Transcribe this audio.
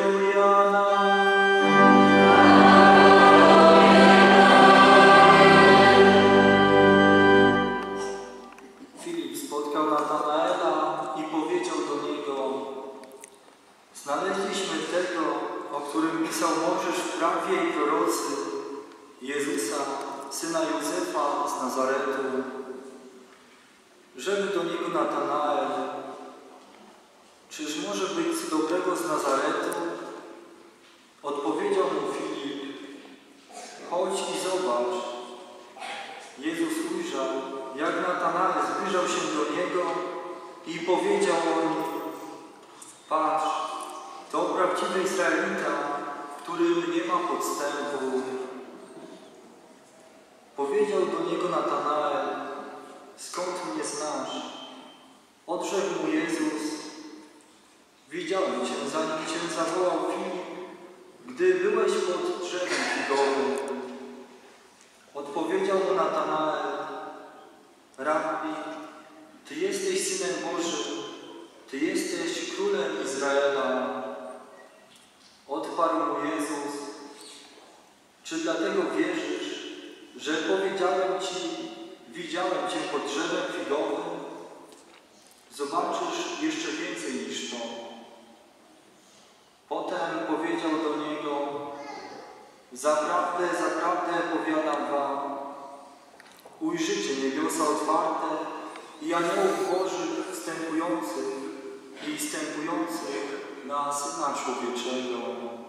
Jana. Filip spotkał Natanaela i powiedział do niego: znaleźliśmy tego, o którym pisał Mojżesz w prawie i prorocy, Jezusa, syna Józefa z Nazaretu. Rzekł do niego Natanael: czyż może być co dobrego z Nazaretu? Odpowiedział mu Filip: chodź i zobacz. Jezus ujrzał, jak Natanael zbliżał się do niego i powiedział o nim: patrz, to prawdziwy Izraelita, w którym nie ma podstępu. Powiedział do niego Natanael: skąd mnie znasz? Odrzekł mu Jezus: widziałem cię, zanim cię zawołał Filip, gdy byłeś pod drzewem figowym. Odpowiedział mu Natanael: Rabbi, Ty jesteś Synem Bożym, Ty jesteś Królem Izraela. Odparł mu Jezus: czy dlatego wierzysz, że powiedziałem Ci, widziałem Cię pod drzewem figowym? Zobaczysz jeszcze więcej niż to. Potem powiedział do niego: zaprawdę, zaprawdę powiadam wam, ujrzycie niebiosa otwarte i aniołów Bożych wstępujących na Syna Człowieczego.